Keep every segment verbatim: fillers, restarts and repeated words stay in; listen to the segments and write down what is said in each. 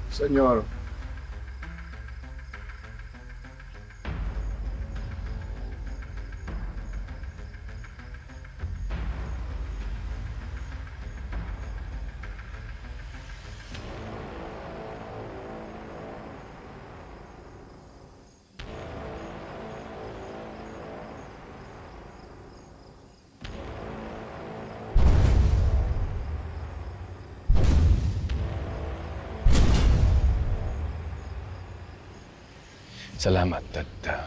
Senyor. Salamat at uh,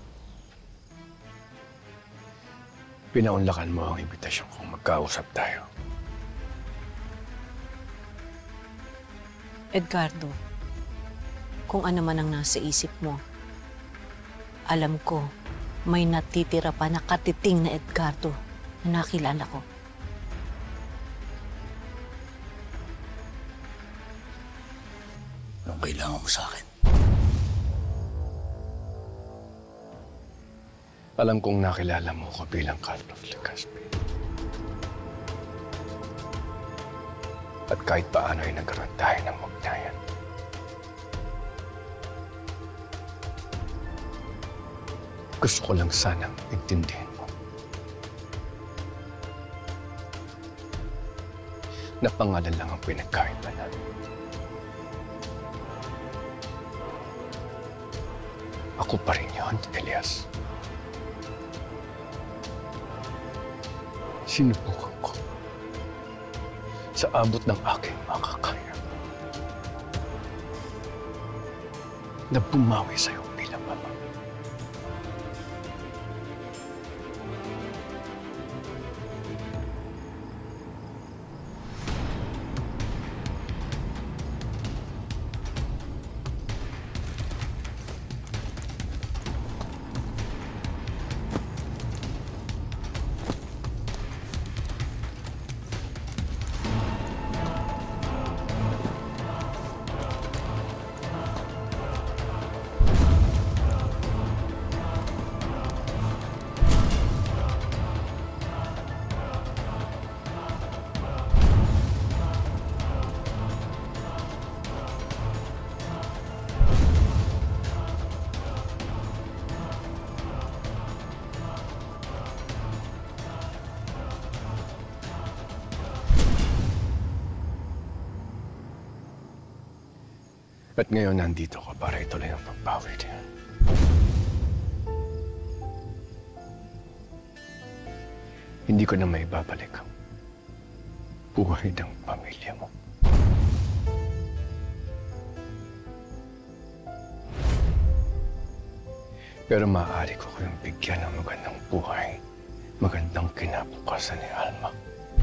pinaunlakan mo ang imbitasyon kong magkausap tayo. Edgardo, kung ano man ang nasa isip mo, alam ko may natitira pa na katiting na Edgardo na nakilala ko. Anong kailangan mo sa akin? Alam kong nakilala mo ko bilang Carlos Legaspi. At kahit paano ay nagkaroon tayo ng ugnayan. Gusto ko lang sanang intindihin mo na pangalan lang ang pinagkaiba natin. Ako pa rin yun, Elias. Sinubukan ko sa abot ng aking makakaya na bumawi sa'yo bilang ama. At ngayon nandito ka para ituloy ang pagbawi niya. Hindi ko na maibabalik ang buhay ng pamilya mo. Pero maaari ko kayong bigyan ng magandang buhay, magandang kinabukasan ni Alma.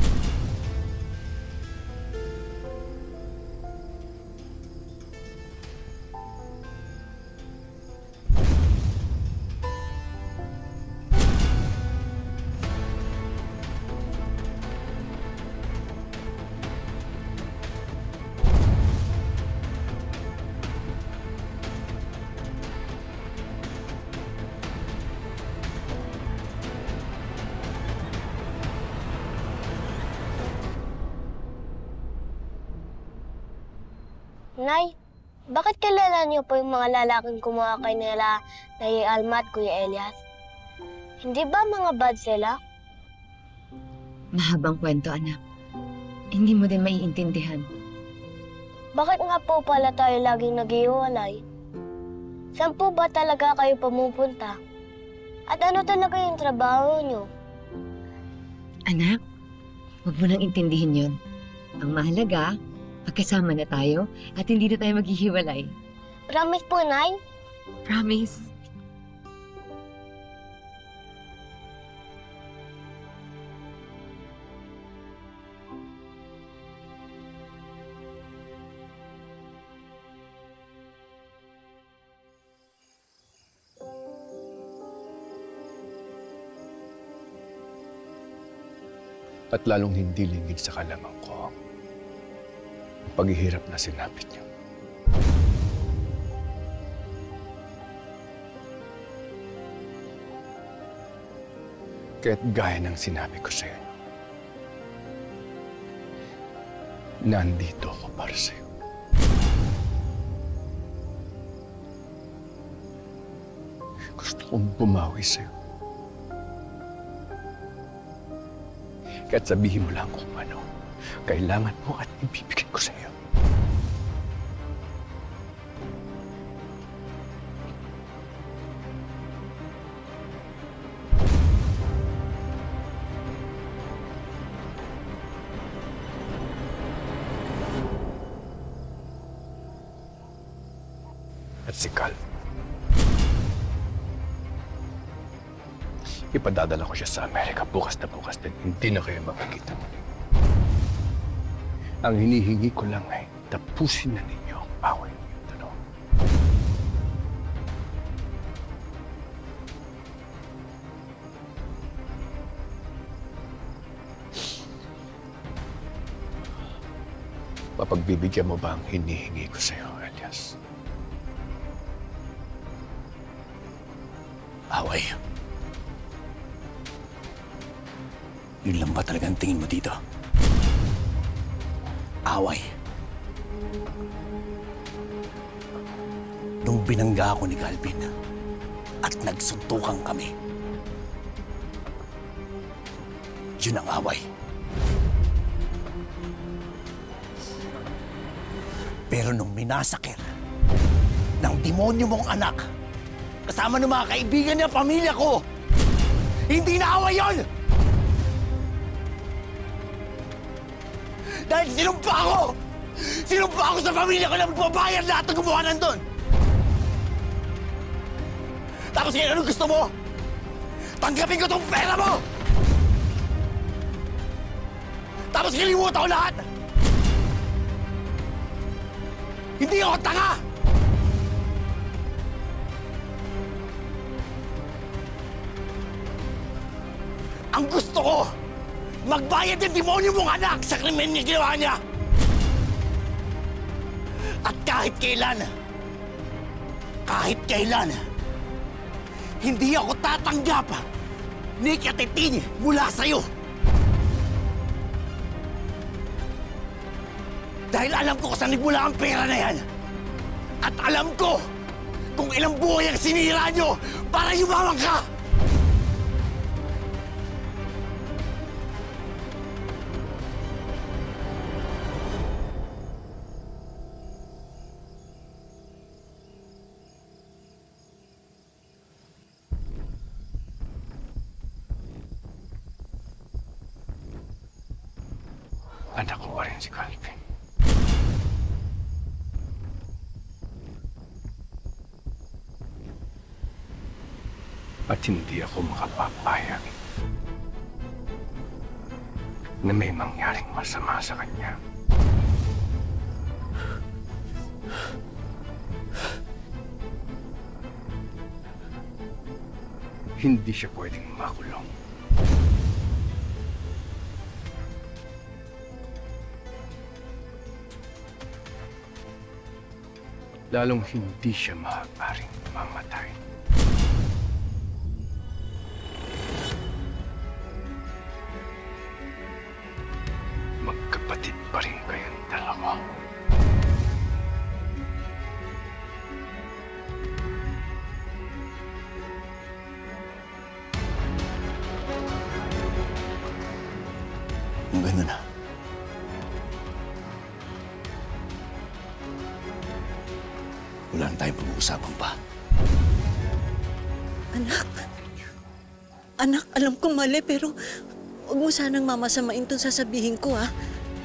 Nay, bakit kilala niyo po yung mga lalaking kumuha kay nila na Alma at Kuya Elias? Hindi ba mga bad sila? Mahabang kwento, anak. Hindi mo din maiintindihan. Bakit nga po pala tayo laging naghihiwalay? Saan po ba talaga kayo pumupunta? At ano talaga yung trabaho niyo? Anak, huwag mo nang intindihin yun. Ang mahalaga, magkasama na tayo at hindi na tayo maghihiwalay. Promise po, Nay? Promise. At lalong hindi lingid sa kalamang ko ang paghihirap na sinapit niyo. Kaya't gaya ng sinabi ko sa'yo, nandito ako para sa'yo. akong bumawi sa'yo. Kaya't sabihin mo lang kung ano kailangan mo at ibibigay ko sa'yo. At si Cal. Ipadadala ko siya sa Amerika bukas na bukas din. Hindi na kayo makikita muli. Ang hinihingi ko lang ay tapusin na ninyo ang away niyo dalawa. Mapagbibigyan mo ba ang hinihingi ko sa'yo, Elias? Away. Yun lang ba talagang tingin mo dito? Away. Nung binangga ako ni Calvin at nagsuntukan kami, yun ang away. Pero nung minasakir ng demonyo mong anak, kasama ng mga kaibigan niya, pamilya ko, hindi na away yun! Dahil sinumpa ako! Sinumpa ako sa pamilya ko na magbabayad lahat ng gumawa nandun! Tapos ngayon, anong gusto mo? Tanggapin ko tong pera mo! Tapos kalimutan ko lahat! Hindi ako tanga! Ang gusto ko, magbayad yung demonyo mong anak sa krimen niya ginawa niya! At kahit kailan, kahit kailan, hindi ako tatanggap ni Katrina mula sa'yo! Dahil alam ko kung saan nagmula ang pera na yan! At alam ko kung ilang buhay ang sinira nyo para yumaman ka! Anak ko pa rin si Calvin. At hindi ako makapapayag na may mangyaring masama sa kanya. Hindi siya pwedeng makulong. Lalong hindi siya maaaring mamatay. Magkapatid pa rin kayong dalawa. Kung gano'n na, wala na tayong pag-uusapan pa. Anak. Anak, alam kong mali, pero huwag mo sanang mamasamain itong sasabihin ko, ha?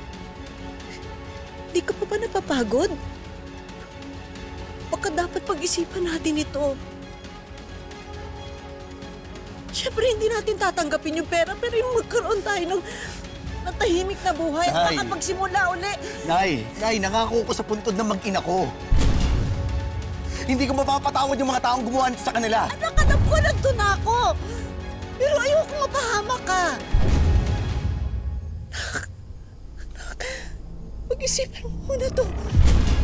Di ka pa ba napapagod? Baka dapat pag-isipan natin ito. Siyempre, hindi natin tatanggapin yung pera, pero yung magkaroon tayo ng natahimik na buhay at makapagsimula uli. Nay, Nay, nangako ko sa puntod na mag-ina ko. Hindi ko mapapatawad yung mga taong gumawa nito sa kanila. Anak, alam ko, nandun ako. Pero ayoko mapahamak ka. Anak, anak, mag-isipan mo muna to.